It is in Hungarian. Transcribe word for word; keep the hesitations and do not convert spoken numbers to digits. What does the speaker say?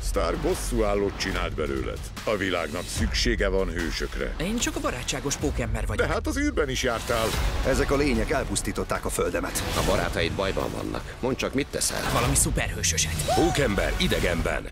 Stark bosszúállót csinált belőled. A világnak szüksége van hősökre. Én csak a barátságos pókember vagyok. De hát az űrben is jártál. Ezek a lények elpusztították a földemet. A barátaid bajban vannak. Mondd csak, mit teszel? Valami szuperhősöset. Pókember idegenben.